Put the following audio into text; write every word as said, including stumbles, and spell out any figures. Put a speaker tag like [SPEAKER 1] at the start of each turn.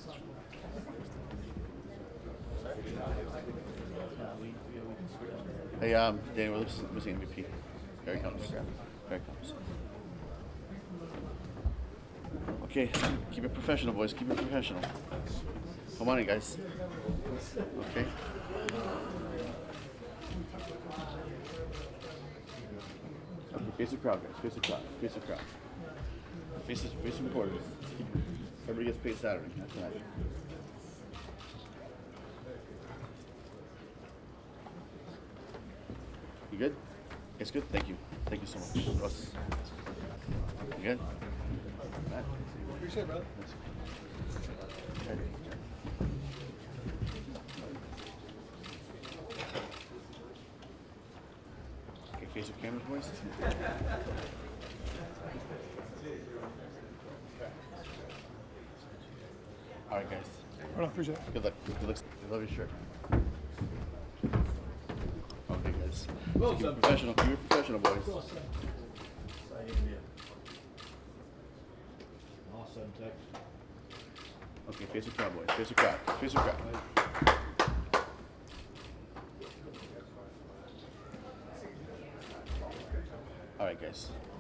[SPEAKER 1] Hey, um, Danny Williams, missing M V P. Here he comes. Here he comes. Okay, keep it professional, boys. Keep it professional. Come on in, guys. Okay. Okay, face the crowd, guys. Face the crowd. Face the crowd. Face the, face the reporters. Everybody gets paid Saturday, not tonight. You good? It's good? Thank you. Thank you so much. Russ. You good? Matt?
[SPEAKER 2] Appreciate it, brother.
[SPEAKER 1] Okay. Okay, face your cameras, boys. All right, guys.
[SPEAKER 2] I appreciate it.
[SPEAKER 1] Good luck. Good luck. I love your shirt. Okay, guys.
[SPEAKER 3] Well
[SPEAKER 1] Keep
[SPEAKER 3] done.
[SPEAKER 1] it professional. Keep it professional, boys.
[SPEAKER 3] Awesome, Tex.
[SPEAKER 1] Okay, face the crowd, boys. Face the crowd. Face the crowd. All right, guys.